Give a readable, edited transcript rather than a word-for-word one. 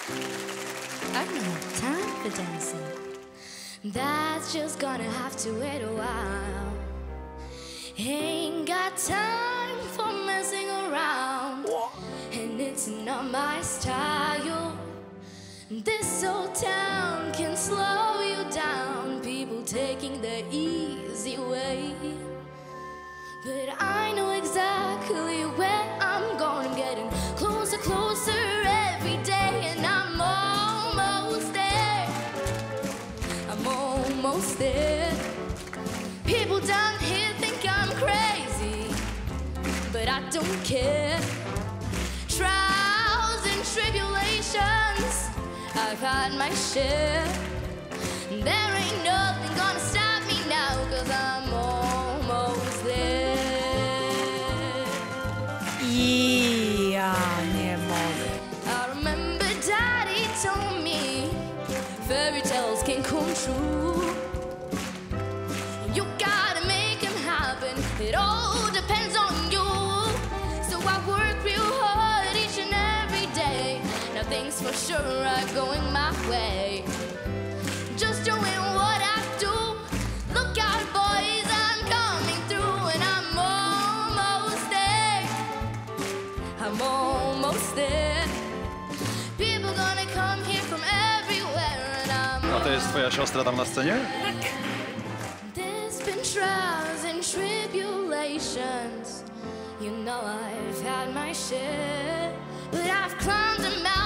I don't have time for dancing. That's just gonna have to wait a while. Ain't got time for messing around. And it's not my style. This old town can slow you down. People taking the easy way. But I know exactly where I'm going. I'm getting closer, closer every day. And I'm almost there. I'm almost there. People down here think I'm crazy, but I don't care. Trials and tribulations, I've had my share. There ain't nothing gonna stop me now, 'cause I'm almost there. Ja nie mogę. I remember Daddy told me fairy tales can come true. You gotta make them happen. It all depends on you. So I work real hard each and every day. Now things for sure are going my way. Just doing what I do. Look out, boys, I'm coming through. And I'm almost there. I'm almost there. People gonna come here from everywhere. And I'm A to jest twoja siostra tam na scenie? There's been trials and tribulations. You know I've had my share. But I've climbed a mountain.